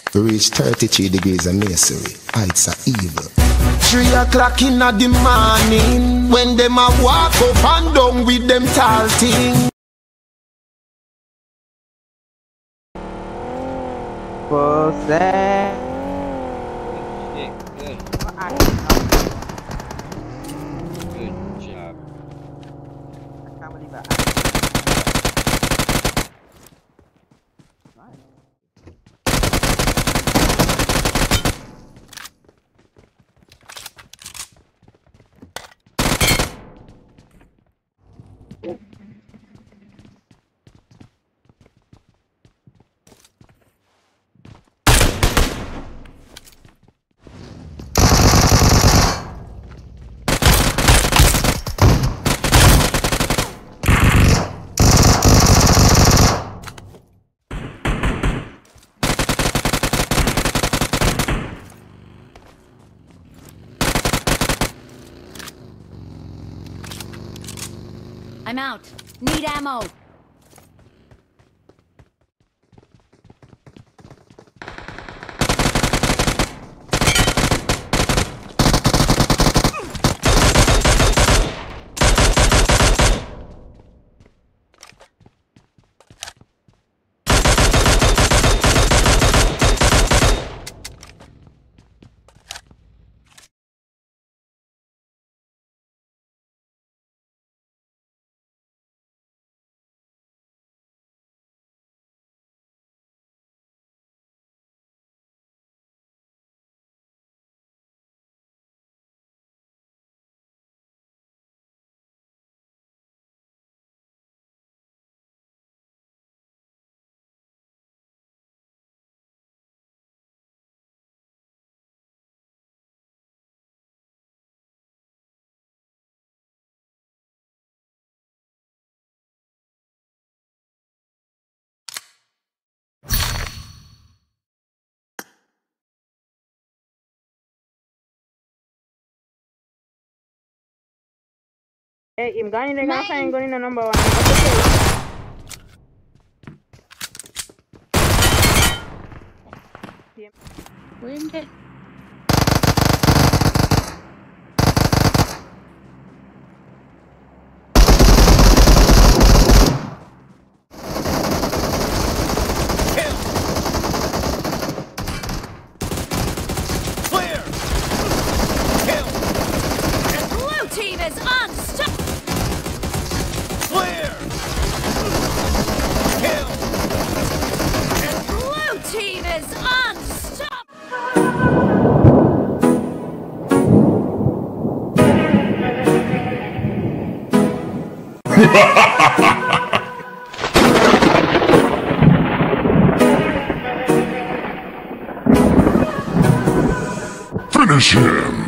We reach 33 degrees of masonry. Heights are evil. 3 o'clock in the morning, when them a walk up and down with them tall thing. Pussy. Good job. I can't believe that. I'm out. Need ammo. Hey, I'm going to go find going in number 1. Where did it? Finish him!